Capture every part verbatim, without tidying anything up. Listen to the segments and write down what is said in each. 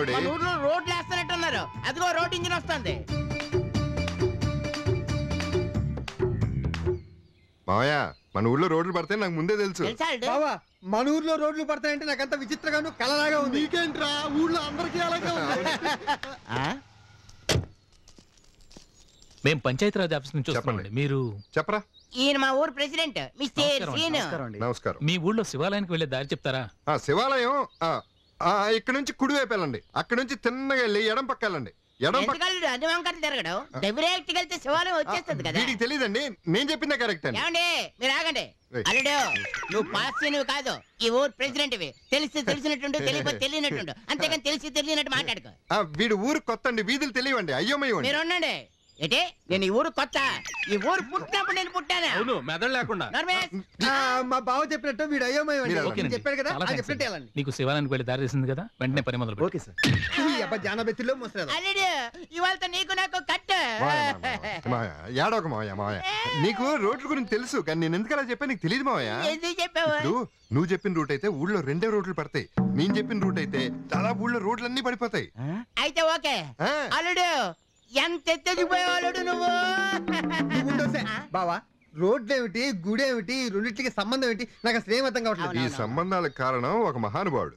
ఆవిడ. మన ఊర్లో రోడ్లు వేస్తున్నట్టున్నారు. అదిగో రోడ్ ఇంజిన్ వస్తుంది. మావయ్య మన ఊర్లో రోడ్లు పడితే నాకు ముందే తెలుసు. బావా మన ఊర్లో రోడ్లు పడతాయంటే నాకంత విచిత్రంగాను కలలాగా ఉంది. నీకేంట్రా ఊళ్ళో అందరికీ అలాగే ఉంది. మేము పంచాయతీరాజ్ ఆఫీస్ నుంచి వస్తామండి. మీరు చెప్పరా? ఈయన మా ఊరు ప్రెసిడెంట్ మిస్టర్ సీన్. నమస్కారం. మీ ఊళ్ళో శివాలయానికి వెళ్ళే దారి చెప్తారా? ఆ శివాలయం ఇక్కడ నుంచి కుడి వైపు వెళ్ళండి. అక్కడ నుంచి తిన్నగా వెళ్ళి ఎడం పక్క వెళ్ళండి. ఎడం పక్క అన్ని వంకరలు తిరగడం డైరెక్ట్ వెళ్తే శివాలయం వచ్చేస్తుంది కదా. వీడికి తెలియదండి, నేను చెప్పిందే కరెక్ట్ అండి. ఏమండి మీరు ఆగండి. అల్లుడు నువ్వు పాస్ నువ్వు కాదు, ఈ ఊరు ప్రెసిడెంట్ ఇవి. తెలిసి తెలిసినట్టుండు, తెలియకపోతే తెలియనట్టుండు. అంతేగాని తెలిసి తెలియనట్టు మాట్లాడుకో. వీడు ఊరు కొత్త అండి, వీధులు తెలియవండి. అయ్యోమయ్య మీరు ఉండండి. ఏంటి నేను ఈ ఊరు కొత్త, ఈ ఊరు పుట్టినప్పుడు నేను పుట్టాను. అవును మెదడు లేకుండా. మా బావ చెప్పినట్టు వీడు అయ్యోమయ్య చెప్పాడు కదా, చెప్పినట్టు వెళ్ళండి. నీకు శివాలయానికి వెళ్ళి దారి చేసింది కదా, వెంటనే పని మొదలు. Okay sir. జానబెత్తిలో అల్లుడు ఇవాళ నీకు నాకు కట్ట. ఏడోక మావయ్య. మావయ్య నీకు రోడ్ల గురించి తెలుసు, కానీ నేను ఎందుకు అలా చెప్పా నీకు తెలియదు మావయ్య. ఎందుకు చెప్పావు? నువ్వు చెప్పిన రూట్ అయితే ఊళ్ళో రెండే రోడ్లు పడతాయి. నేను చెప్పిన రూట్ అయితే దాదాపు ఊళ్ళో రోడ్లు అన్ని పడిపోతాయి. అయితే ఓకే అల్లుడు. ఎంత ఎత్తదిపోయేవాళ్ళు నువ్వు. బావా రోడ్లు ఏమిటి, గుడి ఏమిటి, రెండింటికి సంబంధం ఏంటి నాకు అసలు ఏం అర్థం కావట్లేదు. ఈ సంబంధాలకు కారణం ఒక మహానుభావుడు.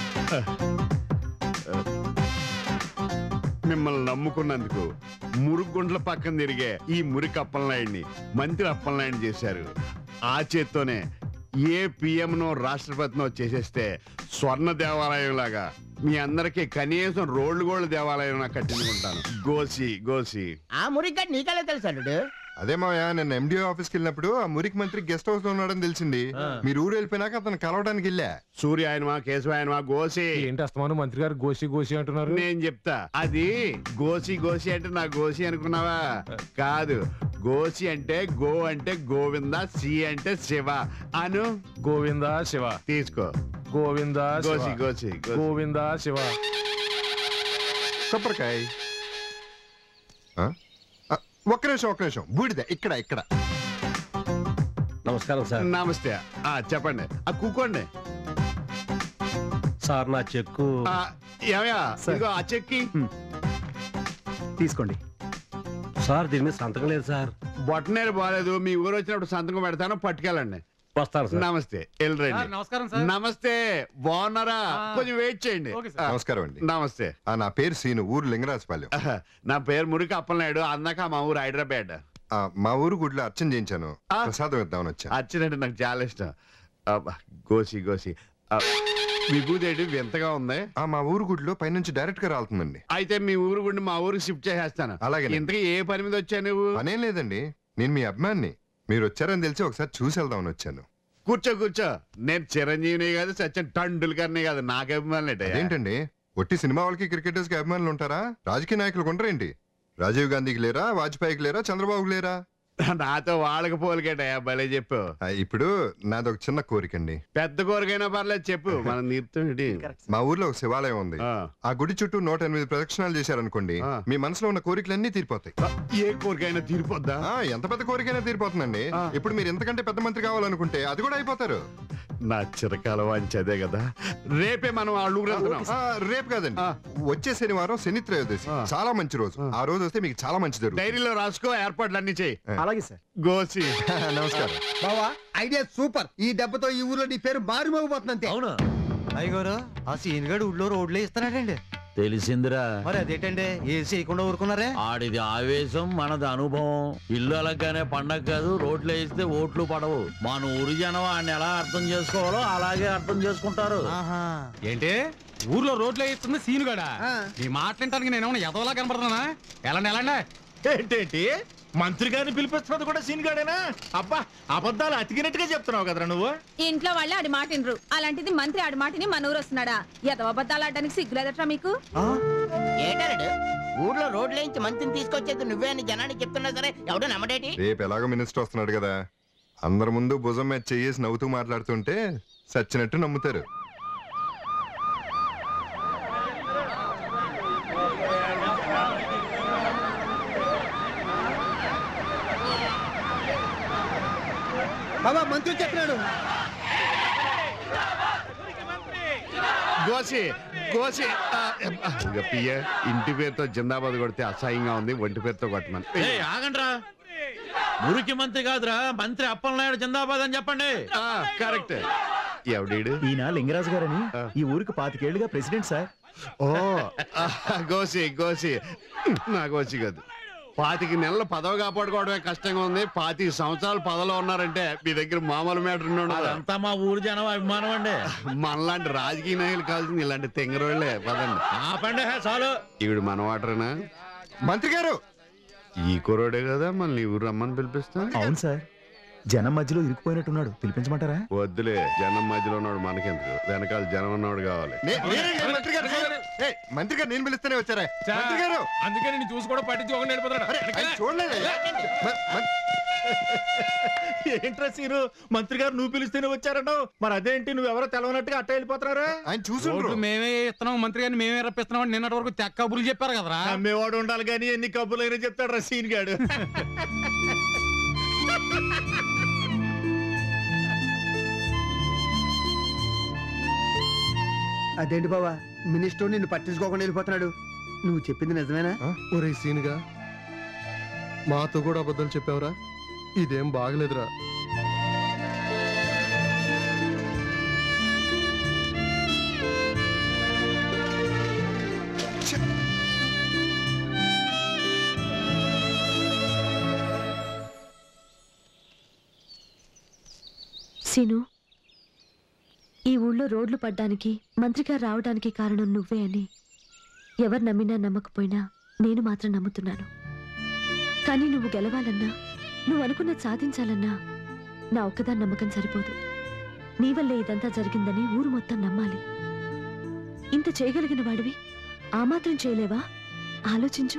మిమ్మల్ని నమ్ముకున్నందుకు మురుగుండ్ల పక్కన తిరిగే ఈ మురికి అప్పలనాయుడిని మంత్రి అప్పలనాయుడు చేశారు. ఆ చేత్తోనే ఏ పిఎంనో రాష్ట్రపతినో చేసేస్తే స్వర్ణ దేవాలయం లాగా మీ అందరికి కనీసం రోడ్లు గోళ్ళ దేవాలయం కట్టించుకుంటాను. గోసి గోసి ఆ మురిగడ్డ నీకెలా తెలుసు అల్లుడు? అదే మావయ్య నిన్న ఎండిఓ ఆఫీస్కి వెళ్ళినప్పుడు ఆ మురికి మంత్రి గెస్ట్ హౌస్ లో ఉన్నాడని తెలిసింది. మీరు ఊరు వెళ్ళిపోయినాక అతను కలవడానికి వెళ్ళా. సూర్య ఆయనమా కేశవాయనమా గోసి ఏంటి అస్తమాను మంత్రి గారు గోసి గోసి అంటున్నారు? నేను చెప్తా. అది గోసి గోసి అంటే నా గోసి అనుకున్నావా? కాదు, గోసి అంటే గో అంటే గోవింద, సి అంటే శివ అను. గోవింద శివ తీసుకో. గోవింద గోసి గోసి గోవింద శివ. కొబ్బరికాయ. ఒక్క నిమిషం ఒక్క నిమిషం బూడిద ఇక్కడ ఇక్కడ. నమస్కారం సార్. నమస్తే. ఆ చెప్పండి. ఆ కూకోండి సార్. నా చెక్కు ఏమయ్యా? ఆ చెక్కి తీసుకోండి సార్. దీని మీద సంతకం లేదు సార్. బొట్టనేరు బాగాలేదు. మీ ఊరు వచ్చినప్పుడు సంతకం పెడతాను, పట్టుకెళ్ళండి. వస్తాను సార్. నమస్తే. వెళ్ళరండి. నమస్కారం సార్. నమస్తే. బాగున్నారా? కొంచెం వెయిట్ చేయండి. నమస్కారం అండి. నమస్తే. నా పేరు సీను, ఊరు లింగరాజపాలెం. నా పేరు మురికి అప్పలనాయుడు. అందాక మా ఊరు హైదరాబాద్. మా ఊరు గుడిలో అర్చన చేయించాను, ప్రసాదం ఇద్దామని వచ్చా. అర్చన అంటే నాకు చాలా ఇష్టం. గోసి గోసి విభూదేడు వింతగా ఉంది. మా ఊరు గుడిలో పైనుంచి డైరెక్ట్ గా రాలుతుందండి. అయితే మీ ఊరు గుడిని మా ఊరికి షిఫ్ట్ చేసేస్తాను. అలాగే. ఇంతకీ ఏ పని మీద వచ్చా నువ్వు? పనేం లేదండి, నేను మీ అభిమాన్ని. మీరు వచ్చారని తెలిసి ఒకసారి చూసి వెళ్దామని వచ్చాను. కూర్చో కూర్చో. నేను చిరంజీవిని కాదు, సచిన్ టండూల్కర్ని కాదు. నాకు అభిమానులు ఏంటండి? ఒట్టి సినిమా వాళ్ళకి క్రికెటర్స్ కి అభిమానులు ఉంటారా? రాజకీయ నాయకులు ఉంటారేంటి? రాజీవ్ గాంధీకి లేరా, వాజ్పేయికి లేరా, చంద్రబాబుకి లేరా? నాతో వాళ్ళకి పోలికేటయా, భలే చెప్పు. ఇప్పుడు నాది ఒక చిన్న కోరికండి. పెద్ద కోరికైనా పర్లేదు చెప్పు. మనం నీరుతుంది. మా ఊర్లో ఒక శివాలయం ఉంది. ఆ గుడి చుట్టూ నూట ఎనిమిది ప్రదక్షిణాలు చేశారనుకోండి, మీ మనసులో ఉన్న కోరికలన్నీ తీరిపోతాయి. ఏ కోరికైనా తీరిపోద్దా? ఎంత పెద్ద కోరికైనా తీరిపోతుందండి. ఇప్పుడు మీరు ఎంతకంటే పెద్ద మంత్రి కావాలనుకుంటే అది కూడా అయిపోతారు. నా చిరకాల వాంచి అదే కదా. రేపే మనం ఆ ఊరు రేపు కాదండి, వచ్చే శనివారం శని త్రయోదశి, చాలా మంచి రోజు. ఆ రోజు వస్తే మీకు చాలా మంచి జరుగుతుంది. డైరీలో రాసుకో, ఏర్పాట్లు అన్ని చేయి. అలాగే సార్. గోసి. నమస్కారం బావా. Idea super. ఈ దెబ్బతో ఈ ఊర్లో నీ పేరు మారుమోగిపోతుంది అంతే. అవునా అయ్యగారు? ఆ సీన్ గడు ఊళ్ళో రోడ్లే ఇస్తున్నాడండి. తెలిసిందిరా. మరి అదేంటండి ఏం చేయకుండా ఊరుకున్నారే? ఆడిది ఆవేశం, మనది అనుభవం. ఇల్లు అలాగానే పండగ కాదు, రోడ్లు వేస్తే ఓట్లు పడవు. మన ఊరి జనం ఆయన ఎలా అర్థం చేసుకోవాలో అలాగే అర్థం చేసుకుంటారు. ఏంటి ఊర్లో రోడ్లు వేస్తుంది సీనుగాడా? ఈ మాట్లాడటానికి నేనేమన్నా ఎదవలా కనపడుతున్నా? ఎలాండి ఎలాండి? ఏంటేంటి మంత్రి గారిని పిలిపిస్తున్నది కూడా సీన్ గాడేనా? అబ్బా అబద్ధాలు అతికినట్టుగా చెప్తున్నావు కదరా నువ్వు. ఇంట్లో వాళ్ళే ఆడి మాట వినరు, అలాంటిది మంత్రి ఆడి మాటని మన ఊరు వస్తున్నాడా? ఎదవ అబద్ధాలు ఆడడానికి సిగ్గులేదట్రా మీకు? ఏటాడు ఊర్లో రోడ్ల నుంచి మంత్రిని తీసుకొచ్చేది నువ్వే అని జనానికి చెప్తున్నా సరే ఎవడు నమ్మడేటి? రేపు ఎలాగో మినిస్టర్ వస్తున్నాడు కదా, అందరి ముందు భుజం మీద చేసి నవ్వుతూ మాట్లాడుతుంటే సచ్చినట్టు నమ్ముతారు. బాబా మంత్రి చెప్పినాడు. గోసి గోసి ఆ, ఇక పియ్య ఇంటి పేరుతో జిందాబాద్ కొడితే అసహ్యంగా ఉంది, ఒంటి పేరుతో కొట్టమని. ఏయ్, ఆగండ్రా. మురికి మంత్రి కాదురా, మంత్రి అప్పలనాయుడు జిందాబాద్ అని చెప్పండి. కరెక్ట్. ఎవడీడు? ఈయన లింగరాజు గారని ఈ ఊరికి పాతికేళ్లుగా ప్రెసిడెంట్ సార్. ఓ గోసి గోసి నా గోసి కాదు. పాతిక నెలల పదవి కాపాడుకోవడమే కష్టంగా ఉంది, పాతిక సంవత్సరాలు పదవిలో ఉన్నారంటే మీ దగ్గర మామూలు మ్యాటర్ ఉన్నాడు. అంతా మా ఊరు జనం అభిమానం అండి. మనలాంటి రాజకీయ నాయకులు కావాల్సింది ఇలాంటి తెంగరోళ్లే. పదండి. ఆపండి చాలు. ఈవిడ మన వాటరేనా? మంత్రి గారు ఈ కురోడే కదా మళ్ళీ ఊరు రమ్మని పిలిపిస్తా. అవును సార్, జనం మధ్యలో ఇరుక్కుపోయినట్టున్నాడు, పిలిపించమంటారా? వద్దులే, జనం మధ్యలో ఉన్నాడు మనకెందుకు, వెనకాల జనం ఉన్నవాడు కావాలి. నే- నేనే మంత్రి గారు ఏయ్, మంత్రి గారు నేను పిలుస్తూనే వచ్చారా మంత్రి గారు? అందుకే నేను చూసి కూడా పట్టించి ఒక అరే, ఆయన చూడలేదు. మ- మ- ఏంట్రా సీను, మంత్రి గారు నువ్వు పిలిస్తేనే వచ్చారన్నావు, మరి అదేంటి నువ్వెవరో తెలవనట్టుగా అట్ట వెళ్ళిపోతున్నారా? ఆయన చూసుండ్రు. మేమే ఇస్తున్నాం, మంత్రి గారిని మేమే రప్పిస్తున్నాం అని నిన్నటి వరకు తెక్క కబుర్లు చెప్పారు కదరా. అమ్మేవాడు ఉండాలి కానీ ఎన్ని కబుర్లైనా చెప్తాడు రా సీన్ గాడు. అదేంటి బావా, మినిస్టర్ నిన్ను పట్టించుకోకుండా వెళ్ళిపోతున్నాడు, నువ్వు చెప్పింది నిజమేనా? ఒరే సీనుగా, మాతో కూడా అబద్ధాలు చెప్పావురా, ఇదేం బాగలేదురా. సీను, ఈ ఊళ్ళో రోడ్లు పడ్డానికి మంత్రిగా రావడానికి కారణం నువ్వే అని ఎవరు నమ్మినా నమ్మకపోయినా నేను మాత్రం నమ్ముతున్నాను. కానీ నువ్వు గెలవాలన్నా, నువ్వు అనుకున్నది సాధించాలన్నా నా ఒక్కదాని నమ్మకం సరిపోదు. నీ వల్లే ఇదంతా జరిగిందని ఊరు మొత్తం నమ్మాలి. ఇంత చేయగలిగిన వాడివి ఆ మాత్రం చేయలేవా? ఆలోచించు.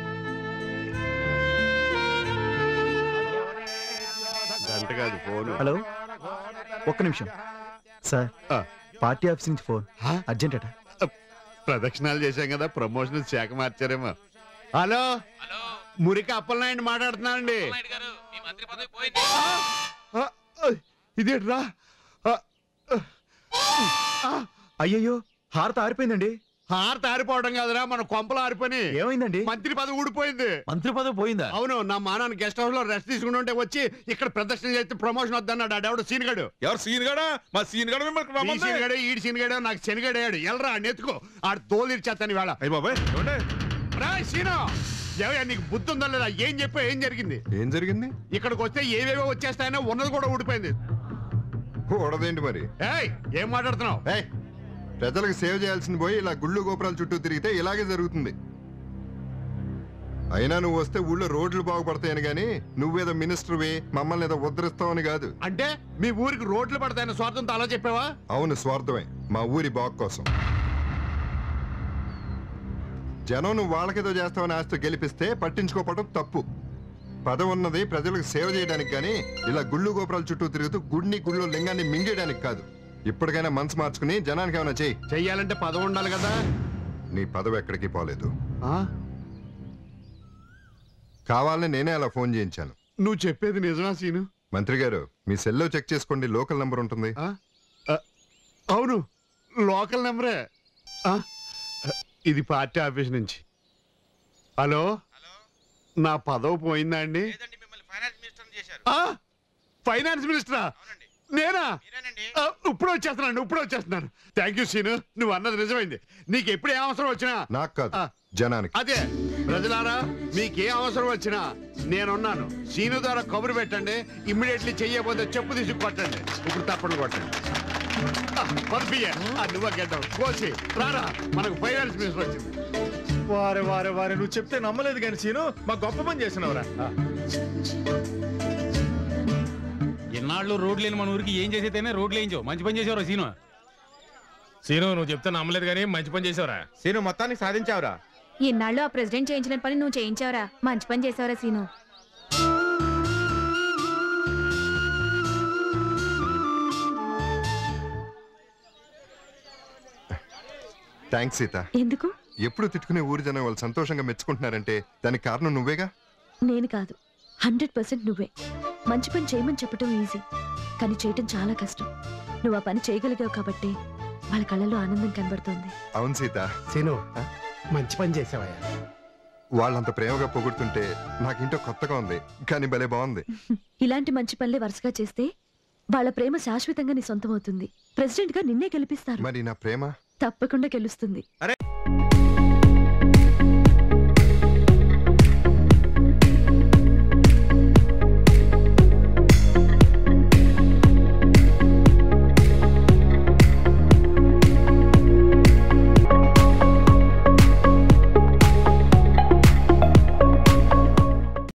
గంట కాదు ఫోన్. హలో, ఒక్క నిమిషం సార్, పార్టీ ఆఫీస్ నుంచి ఫోన్, అర్జెంట్ అట. ప్రదక్షిణాలు చేశాం కదా, ప్రమోషన్ శాఖ మార్చారేమో. హలో, మురికి అప్పలనాయుడు మాట్లాడుతున్నానండి. ఇదేట్రా? అయ్యయ్యో, హారత ఆరిపోయిందండి. హారత ఆరిపోవడం కాదురా, మన కొంపలు ఆరిపోయి. ఏమైందండి? మంత్రి పదవి ఊడిపోయింది. మంత్రి పదవి పోయిందా? అవును, నా మానాన్ని గెస్ట్ హౌస్ లో రెస్ట్ తీసుకుంటుంటే వచ్చి ఇక్కడ ప్రదర్శన చేస్తే ప్రమోషన్ వద్దన్నాడు. ఆడెవడు సీన్గాడు. ఎవరు సీన్ గడా? మా సీన్ గడ ఈ సీన్గాడే, ఈడి సీన్గాడే, నాకు శనిగాడాడు. ఎల్రా నెత్తుకో, ఆడు తోలు ఇచ్చేస్తాను ఇవాళ. అయ్య బాబాయ్ రాయ్ సీను, ఏవయ్యా నీకు బుద్ధి ఉందా లేదా? ఏం చెప్పా, ఏం జరిగింది? ఏం జరిగింది? ఇక్కడికి వస్తే ఏవేవో వచ్చేస్తాయని ఉన్నది కూడా ఊడిపోయింది. ఓడదేంటి మరి? ఏయ్, ఏం మాట్లాడుతున్నావు? ఏయ్, ప్రజలకు సేవ చేయాల్సింది పోయి ఇలా గుళ్ళు గోపురాల చుట్టూ తిరిగితే ఇలాగే జరుగుతుంది. అయినా నువ్వు వస్తే ఊళ్ళో రోడ్లు బాగుపడతాయని గాని నువ్వేదో మినిస్టర్వి మమ్మల్ని ఏదో ఉద్ధరిస్తావని కాదు. అంటే మీ ఊరికి రోడ్లు పడతాయని స్వార్థంతో అలా చెప్పావా? అవును, స్వార్థమే, మా ఊరి బాగు కోసం. జనం నువ్వు వాళ్ళకేదో చేస్తావని ఆస్తి గెలిపిస్తే పట్టించుకోవడం తప్పు. పదవి ఉన్నది ప్రజలకు సేవ చేయడానికి గాని ఇలా గుళ్ళు గోపురాల చుట్టూ తిరుగుతూ గుడిని గుళ్ళో లింగాన్ని మింగేయడానికి కాదు. ఇప్పటికైనా మనసు మార్చుకుని జనానికి ఏమైనా చెయ్యి. చెయ్యాలంటే పదవి ఉండాలి కదా. నీ పదవి ఎక్కడికి పోలేదు. ఆ? కావాలని నేనే అలా ఫోన్ చేయించాను. నువ్వు చెప్పేది నిజమా సీను? మంత్రి గారు, మీ సెల్లో చెక్ చేసుకోండి, లోకల్ నంబర్ ఉంటుంది. ఆ? ఆ, అవును, లోకల్ నెంబరే. ఆ? ఇది పార్టీ ఆఫీస్ నుంచి. హలో, నా పదవి పోయిందా అండి? ఆ? ఫైనాన్స్ మినిస్టరా? నేనా? ఆ, ఇప్పుడు వచ్చేస్తున్నాను, ఇప్పుడు వచ్చేస్తున్నాను. థ్యాంక్ యూ సీను, నువ్వు అన్నది నిజమైంది. నీకు ఎప్పుడు ఏ అవసరం వచ్చినా. నాకు కాదు, జనానికి. అదే ప్రజలారా, మీకే అవసరం వచ్చినా నేనున్నాను. సీను ద్వారా కబురు పెట్టండి, ఇమ్మీడియట్లీ చెయ్యబోతే చెప్పు తీసి కొట్టండి. ఇప్పుడు తప్పని కొట్టండి. పంపియ్య, నువ్వు గెడ్డం కోసి రారా, మనకు ఫైనాన్స్ మినిస్టర్ వచ్చింది. వారే వారే వారే నువ్వు చెప్తే నమ్మలేదు కానీ సీను, మా గొప్ప పని చేసినవరా. ఎన్నాళ్ళు రోడ్లు లేని మన ఊరికి ఏం చేసేతేనే రోడ్లు వేయించావు, మంచి పని చేసేవరా సీను. సీను, నువ్వు చెప్తే నమ్మలేదు కానీ మంచి పని చేసావురా. సీను, మొత్తానికి సాధించావురా. ఇన్నాళ్ళు ఆ ప్రెసిడెంట్ చేయించిన పని నువ్వు చేయించావురా, మంచి పని చేసావురా సీను. థ్యాంక్స్ సీత. ఎందుకు? ఎప్పుడు తిట్టుకునే ఊరి జనం వాళ్ళు సంతోషంగా మెచ్చుకుంటున్నారంటే దానికి కారణం నువ్వేగా. నేను కాదు, హండ్రెడ్ పర్సెంట్ నువ్వే. మంచి పని చేయమని చెప్పటం ఈజీ, కానీ చేయటం చాలా కష్టం. నువ్వు ఆ పని చేయగలిగావు కాబట్టి వాళ్ళ కళ్ళలో ఆనందం కనబడుతోంది. అవును సీత. సీను మంచి పని చేసావయ్యా. వాళ్ళంత ప్రేమగా పొగుడుతుంటే నాకింటో కొత్తగా ఉంది, కానీ భలే బాగుంది. ఇలాంటి మంచి పనులే వరుసగా చేస్తే వాళ్ళ ప్రేమ శాశ్వతంగా నీ సొంతం అవుతుంది. ప్రెసిడెంట్ గా నిన్నే గెలిపిస్తారు. మరి నా ప్రేమ తప్పకుండా గెలుస్తుంది.